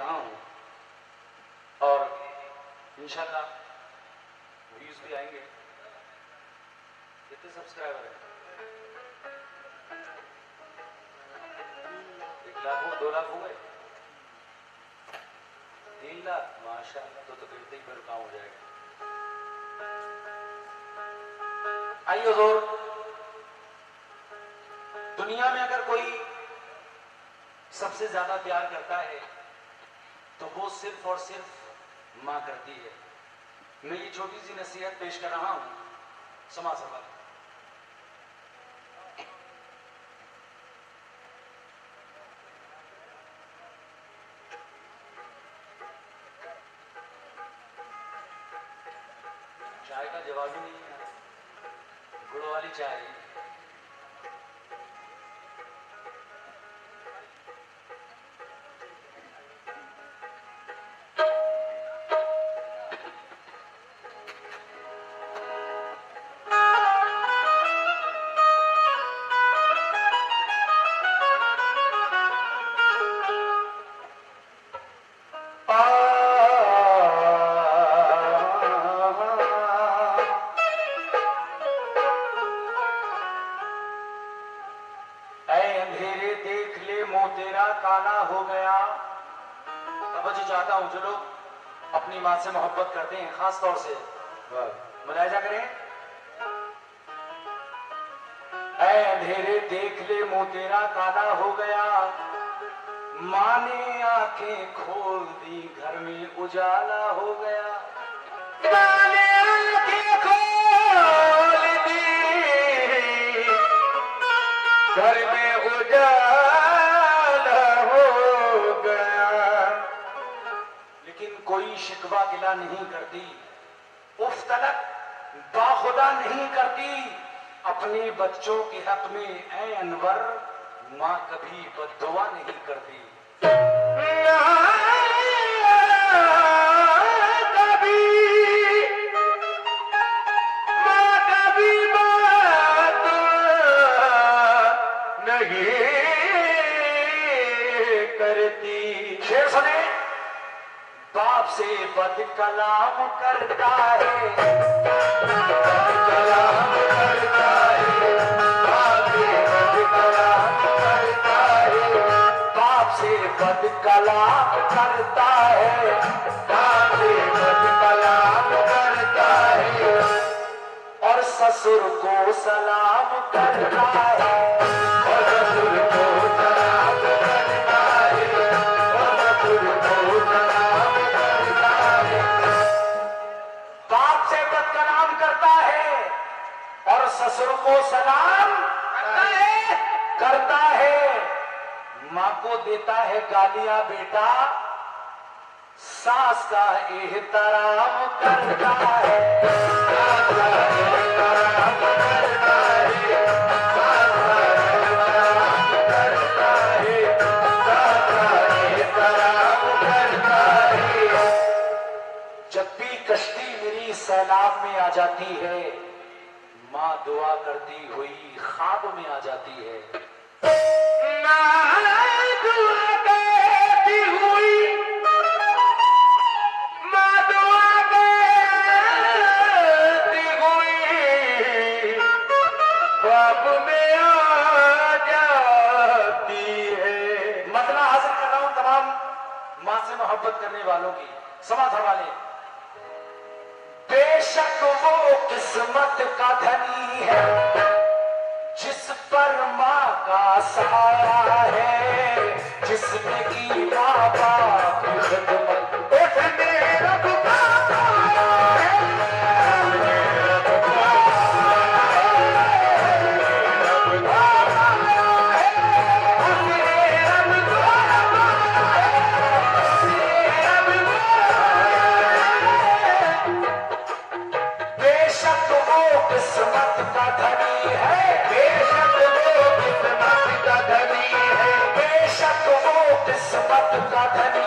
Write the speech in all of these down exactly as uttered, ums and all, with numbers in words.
रहा हूँ और इंशाल्लाह व्यूज भी आएंगे। कितने सब्सक्राइबर हैं? एक लाख हो, दो लाख हो गए, तीन लाख, माशाल्लाह। तो तो गिरते ही फिर काम हो जाएगा। आइए हुजूर, दुनिया में अगर कोई सबसे ज्यादा प्यार करता है तो वो सिर्फ और सिर्फ मां करती है। मैं ये छोटी सी नसीहत पेश कर रहा हूं, समा समा। चाय का जवाब ही नहीं है, गुड़ वाली चाय। काला हो गया। तवज्जो चाहता हूं, जो लोग अपनी मां से मोहब्बत करते हैं खास तौर से मुलाहिजा करें। ऐ अंधेरे देख ले मुंह तेरा काला हो गया, मां ने आंखें खोल दी घर में उजाला हो गया। मां ने आंखें खोल दी घर में उजाला हो गया। लेकिन कोई शिकवा गिला नहीं करती, उफ तलक बाखुदा नहीं करती अपने बच्चों के हक में। ऐ अनवर, मां कभी बद्दुआ नहीं करती। कभी मां कभी बद्दुआ नहीं करती। शेर सुने। बाप से बद कलाम करता है, बद कलाम करता है, बाप से बद कलाम करता है, बाप से बद कलाम करता है, बाप से बद कलाम करता है, और ससुर को सलाम करता है, और ससुर को सलाम करता है, और ससुर को सलाम करता है। बाप से बद कलाम करता है और ससुर को सलाम करता है करता है मां को देता है गालियां बेटा, सास का एहतराम करता है, सास का एहतराम करता है, सास का एहतराम करता है, सास का एहतराम करता है। जब भी कश्ती मेरी सैलाब में आ जाती है, मां दुआ करती हुई ख्वाब में आ जाती है। मां दुआ करती हुई, मां दुआ करती हुई ख्वाब में आ जाती है। मतलब हासिल कर रहा हूं तमाम मां से मोहब्बत करने वालों की। समाज हवाले। बेशक वो किस्मत का धनी है जिस पर माँ का साया है, जिसने की माँ बाप की खिदमत, उसने रब का पाया है, उसने रब का रब का पाया है, उसने रब का पाया है, उसने रब का बेशक वो किस्मत का धनी है, बेशक वो किस्मत का धनी है, बेशक वो किस्मत का धनी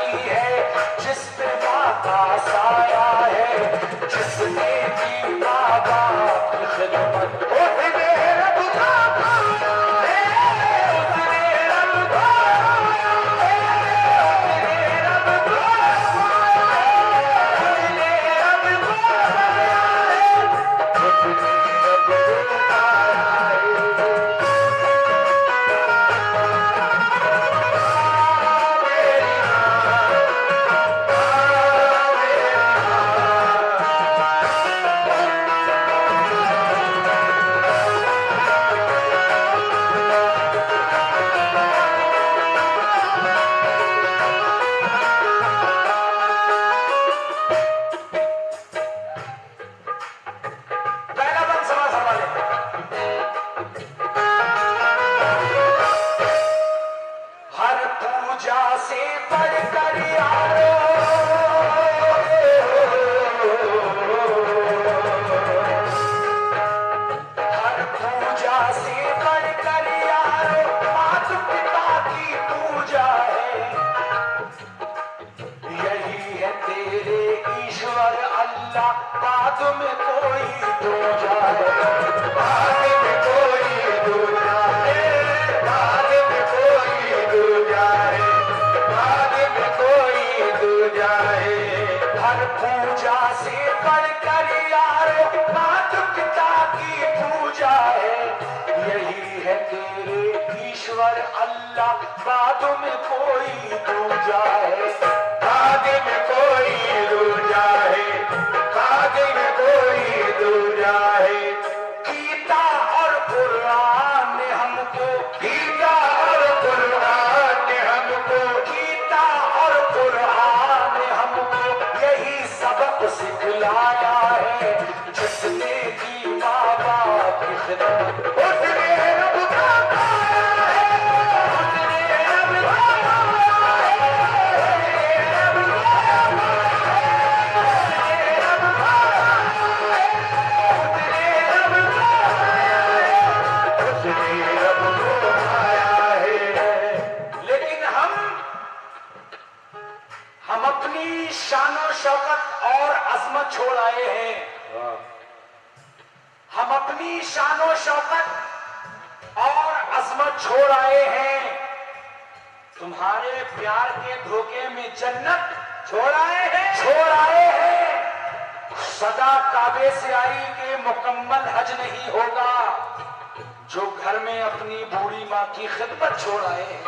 तेरे ईश्वर अल्लाह बाद में कोई दूजा है, बाद में कोई दूजा है, बाद में कोई दूजा है, बाद में कोई दूजा है। हर पूजा से बढ़कर यारो माता पिता की पूजा है, यही है तेरे ईश्वर अल्लाह बाद में कोई दूजा है, बाद में कोई दूजा है, बाद में कोई दूजा है। गीता और कुरान ने हमको, गीता और कुरान ने हमको, गीता और कुरान ने हमको यही सबक सिखलाया है, जिसने की माँ बाप की खिदमत उसने रब का पाया है, उसने रब का पाया है, रब का पाया है, रब का पाया है, उसने रब का पाया है, उसने रब को पाया है। लेकिन हम हम अपनी शानो शौकत और अजमत छोड़ आए हैं, हम अपनी शानो शौकत और अजमत छोड़ आए हैं, तुम्हारे प्यार के धोखे में जन्नत छोड़ आए हैं, छोड़ आए हैं। सदा काबे से आई के मुकम्मल हज नहीं होगा जो घर में अपनी बूढ़ी माँ की खिदमत छोड़ आए हैं।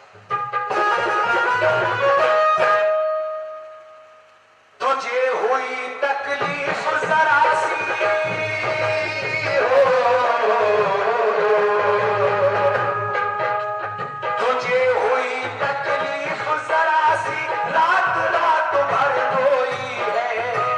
तुझे हुई तकलीफ जरा सी हो, तुझे हुई तकलीफ जरा सी, रात रात भर रोई है,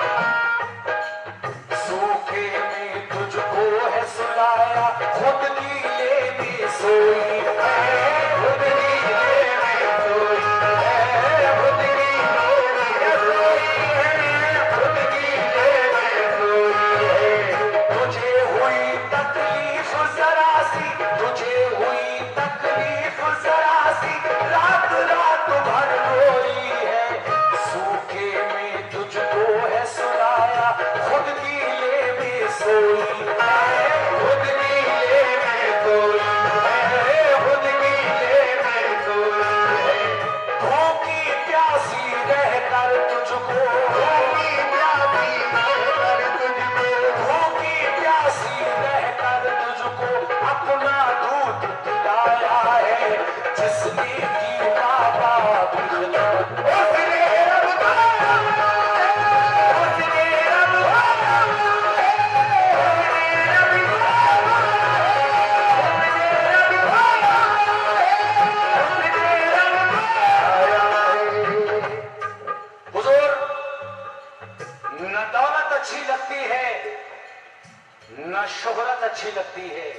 सूखे में तुझको है सुलाया, खुद गीले में सोई है, खुद गीले में सोई है, खुद गीले में सोई है, खुद गीले में सोई है। तुझे हुई तकलीफ जरा सी, तुझे हुई तकलीफ जरा सी, रात रात भर रोई है, सूखे में तुझको है सुलाया, खुद गीले में सोई है, खुद गीले में सोई है, खुद गीले में सोई है। भूखी प्यासी रहकर तुझको, भूखी प्यासी रहकर तुझको, भूखी प्यासी रहकर तुझको अपना दूध पिलाया है, जिसने की माँ बाप की खिदमत उसने रब का पाया है, उसने रब का पाया है, उसने रब का पाया है, उसने रब का पाया है, उसने रब का पाया है। हुजूर, न दौलत अच्छी लगती है, न शोहरत अच्छी लगती है,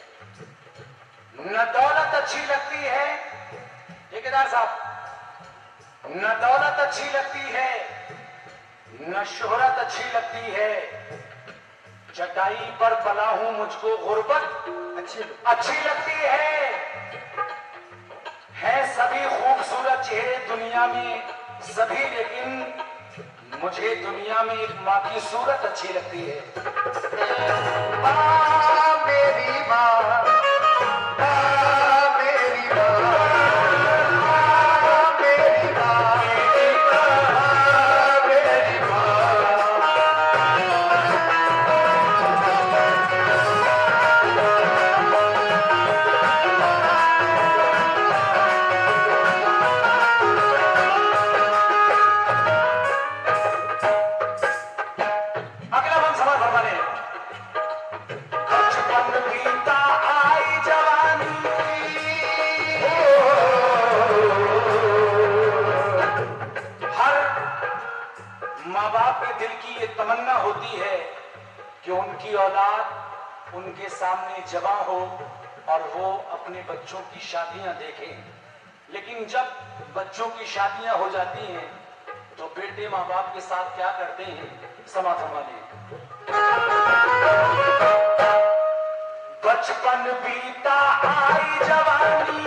न दौलत अच्छी लगती है, ठेकेदार साहब, न दौलत अच्छी लगती है, न शोहरत अच्छी लगती है, चटाई पर पला हूं मुझको गुर्बत अच्छी अच्छी लगती है। है सभी खूबसूरत चेहरे दुनिया में सभी, लेकिन मुझे दुनिया में एक माँ की सूरत अच्छी लगती है। माँ मेरी माँ, माँ मेरी माँ, माँ मेरी माँ, माँ मेरी माँ। अगला हम सवाल फरमाने, बचपन बीता आई जवानी, हर माँ बाप के दिल की ये तमन्ना होती है कि उनकी औलाद उनके सामने जवां हो और वो अपने बच्चों की शादियां देखें, लेकिन जब बच्चों की शादियां हो जाती हैं तो बेटे माँ बाप के साथ क्या करते हैं, समा फरमाने। बचपन बीता आई जवानी,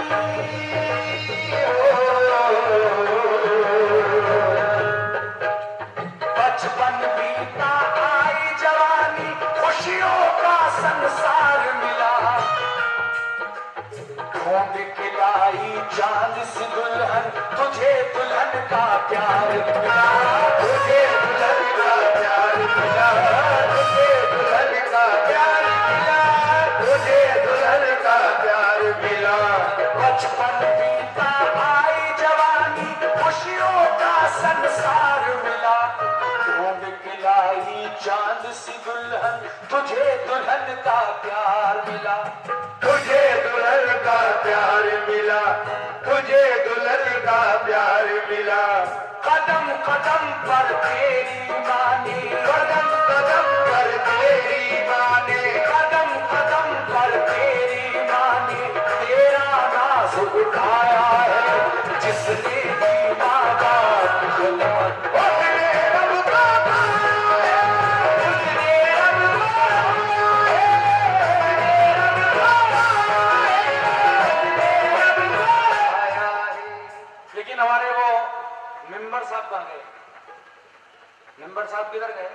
का प्यार मिला, तुझे दुल्हन का प्यार मिला, तुझे दुल्हन का प्यार मिला, तुझे दुल्हन का प्यार मिला। बचपन बीता आई जवानी, खुशियों का संसार मिला, ढूंढ के लाई चांद सी दुल्हन, तुझे दुल्हन का प्यार मिला, तुझे दुल्हन का प्यार मिला, तुझे दुल्हन का प्यार मिला। कदम कदम पर तेरी माने, कदम कदम पर तेरी माने, कदम कदम पर तेरी माने, तेरा नाज उठाया है जिसने भी माँ बाप खिदमत, उसने रब का पाया, उसने रब का पाया, उसने रब का पाया है। लेकिन हमारे वो मेंबर साहब कहाँ गए? मेंबर साहब किधर गए?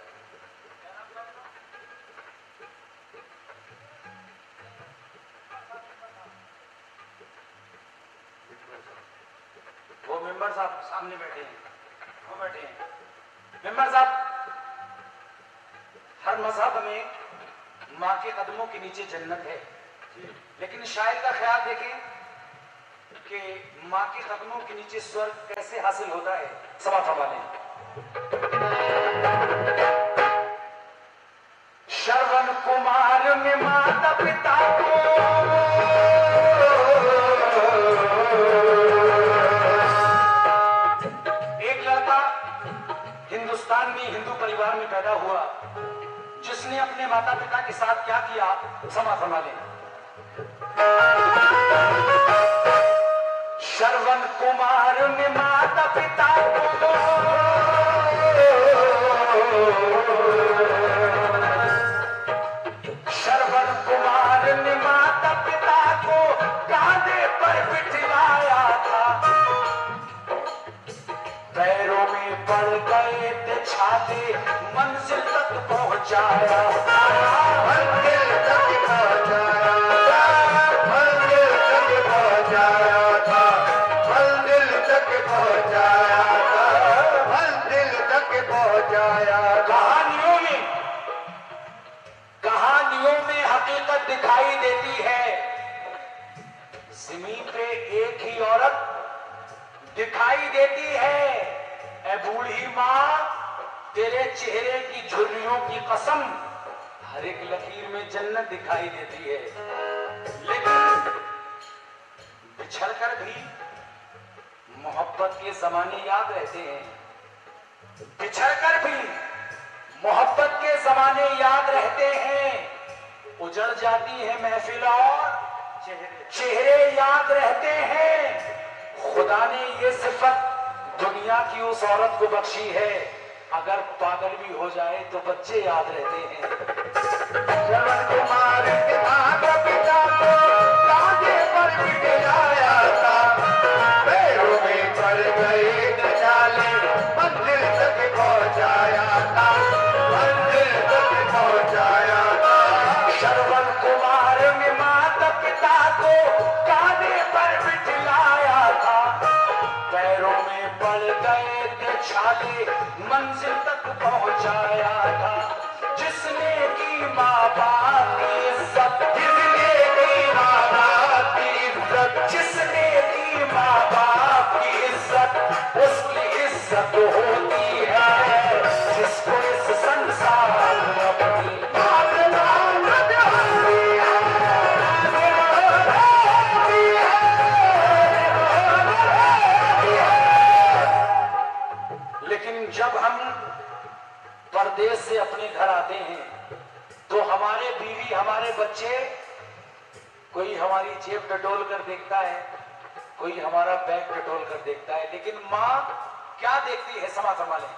वो मेंबर साहब सामने बैठे हैं, वो बैठे हैं। मेंबर साहब, हर मजहब में माँ के कदमों के नीचे जन्नत है, लेकिन शायर का ख्याल देखें कि माँ के कदमों के नीचे स्वर्ग कैसे हासिल होता है। सवा फरमाने, श्रवण कुमार में माता पिता को, एक लड़का हिंदुस्तान में हिंदू परिवार में पैदा हुआ, जिसने अपने माता पिता के साथ क्या किया, समा फरमा लें। श्रवण कुमार में माता पिता को, श्रवण कुमार ने माता पिता को कांधे पर बिठाया था, पैरों में पड़ गए थे छाते, मंजिल तक पहुंचाया, मंजिल तक पहुंचाया, मंजिल तक पहुंचाया था, मंजिल तक पहुंचाया था, मंजिल तक पहुंचाया। कहानियों में कहानियों में हकीकत दिखाई देती है, जमीन पे एक ही औरत दिखाई देती है। ए बूढ़ी माँ, तेरे चेहरे की झुर्रियों की कसम, हर एक लकीर में जन्नत दिखाई देती है, लेकिन बिछड़कर भी मोहब्बत के जमाने याद रहते हैं, बिछड़कर भी मोहब्बत के जमाने याद रहते हैं। उजड़ जाती है महफिल और चेहरे याद रहते हैं। खुदा ने ये सिफत दुनिया की उस औरत को बख्शी है, अगर पागल भी हो जाए तो बच्चे याद रहते हैं। श्रवण कुमार के माता पिता को कांधे पर बिठाया था, पैरों में पड़ गए गजाले, मंजिल तक पहुंचाया था, मंजिल तक पहुंचाया था। श्रवण कुमार ने माता पिता को कांधे पर बिठाया था, पैरों में पड़ गए थे छाले, मंजिल तक पहुंचाया था। जिसने की माँ बाप की इज्जत, जिसने की माँ बाप की इज्जत, जिसने की माँ बाप की इज्जत, उसकी इज्जत होती है जिसको इस संसार में अपनी जब हम परदेश से अपने घर आते हैं तो हमारे बीवी, हमारे बच्चे, कोई हमारी जेब टटोल कर देखता है, कोई हमारा बैग टटोल कर देखता है, लेकिन माँ क्या देखती है, समा संभाले।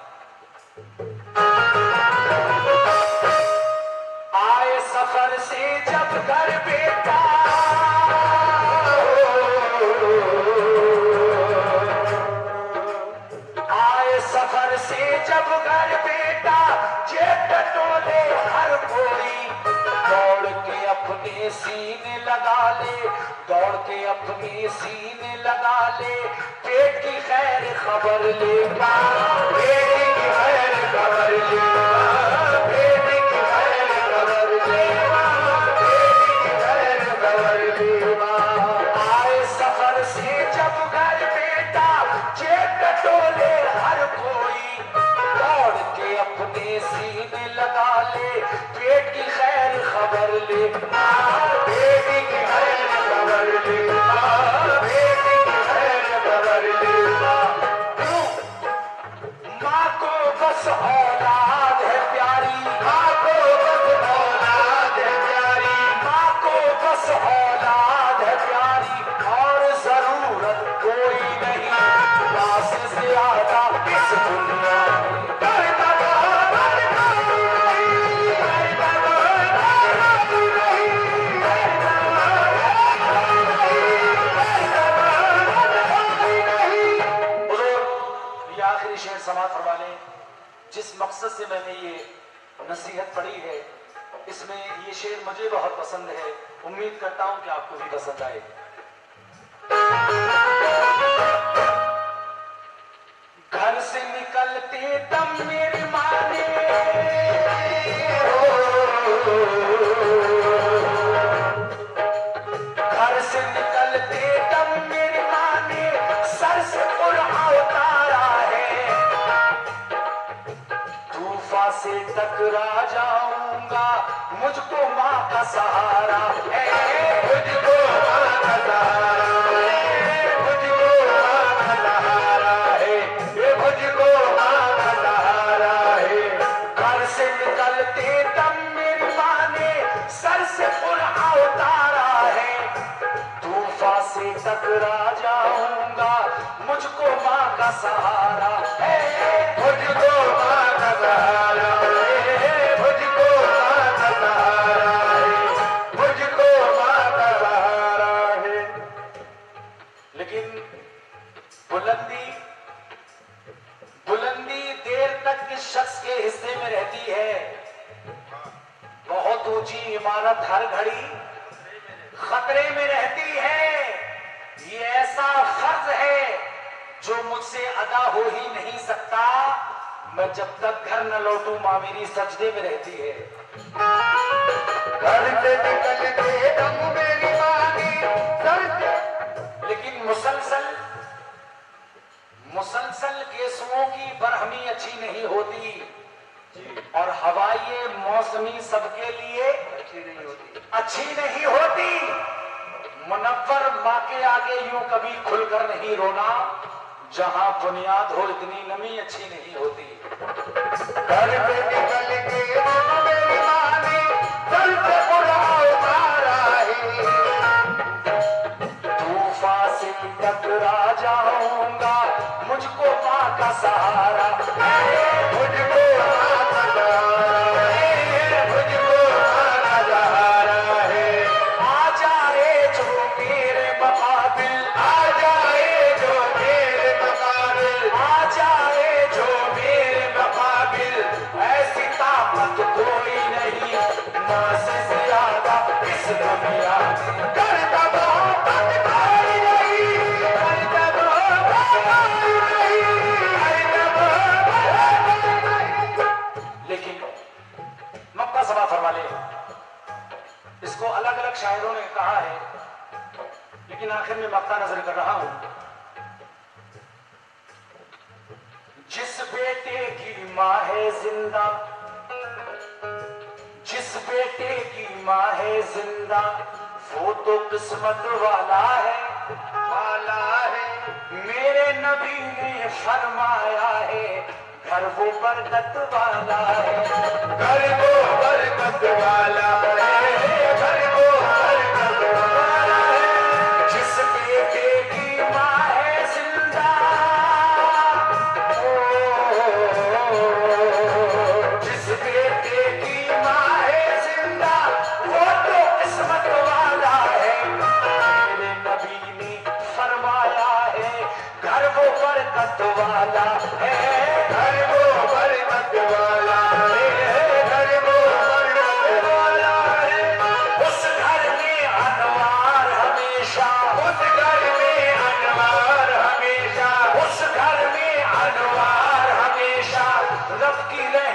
आए सफर से जब घर बेटा, सफर से जब घर बेटा, जेब टटोले हर कोई, दौड़ के अपने अपने सीने लगा ले, दौड़ के अपने सीने लगा ले, पेट की खैर खबर ले, पेट की खैर खबर ले, पेट की खैर खबर ले, पेट की खैर खबर ले। आए सफर से जब घर बेटा, जेब टटोले हर कोई, दौड़ के अपने सीने लगा ले, पेट की खैर खबर ले, पेट की खैर खबर ले, पेट की खैर खबर ले। माँ को बस औलाद है प्यारी, माँ को बस औलाद है प्यारी, माँ को बस औलाद है प्यारी, और जरूरत कोई नहीं माँ से ज्यादा इस दुनिया में। शेर समाप्त फरमा लें। जिस मकसद से मैंने ये नसीहत पढ़ी है, इसमें ये शेर मुझे बहुत पसंद है, उम्मीद करता हूं कि आपको भी पसंद आए। घर से निकलते दम मेरी माँ ने, घर से निकलते दम मेरी माँ ने सर से कुरान उतारा है, तूफान से टकरा जाऊंगा मुझको माँ का सहारा है, मुझको माँ का सहारा है, मुझको माँ का सहारा है, ये मुझको माँ का सहारा है। घर से निकलते दम मेरी माँ ने सर से कुरान उतारा है, तूफान से टकरा जाऊंगा मुझको माँ का सहारा है, मुझको माँ का सहारा है, मुझको माँ का सहारा है, मुझको माँ का सहारा है। लेकिन बुलंदी बुलंदी देर तक किस शख्स के हिस्से में रहती है। बहुत ऊंची इमारत हर घड़ी खतरे में रहती है। ये ऐसा फर्ज है जो मुझसे अदा हो ही नहीं सकता। मैं जब तक घर न लौटूं माँ मेरी सजदे में रहती है। घर से निकलते दम मेरी माँ की सर से, लेकिन मुसलसल मुसलसल केसुओं की बरहमी अच्छी नहीं होती, और हवाई मौसमी सबके लिए अच्छी नहीं होती अच्छी नहीं होती। मुनव्वर माँ के आगे यूं कभी खुलकर नहीं रोना, जहां बुनियाद हो इतनी नमी अच्छी नहीं होती। घर पे निकल के मेरी माँ ने सर से कुरान उतारा है, तूफान से टकरा जाऊंगा मुझको माँ का सहारा है, मुझको माँ का सहारा है, मुझको माँ का सहारा है। आ जाए जो मेरे मुकाबिल, आ जाए जो मेरे मुकाबिल, आ जाए जो मेरे मुकाबिल, ऐसी ताकत कोई नहीं माँ से ज्यादा इस दुनिया में। करता मोहब्बत कोई नहीं, करता मोहब्बत कोई नहीं, करता मोहब्बत कोई नहीं। लेकिन मक्का सभा फरमा ले, इसको अलग अलग शायरों ने कहा है, लेकिन आखिर में मक्का नजर कर रहा हूं। जिस बेटे की माँ है जिंदा, जिस बेटे की माँ है जिंदा, वो तो किस्मत वाला है, वाला है। मेरे नबी ने फरमाया है, घर वो बरकत वाला है, घर वो बरकत वाला है, घर वो बरकत वाला है। जिस बेटे की माँ है जिंदा, जिस बेटे की माँ है जिंदा, वो तो किस्मत वाला है। मेरे नबी ने फरमाया है, घर वो बरकत वाला है, घर वो बरकत वाला है, घर वो बरकत वाला है। उस तलवार हमेशा रफ की रहे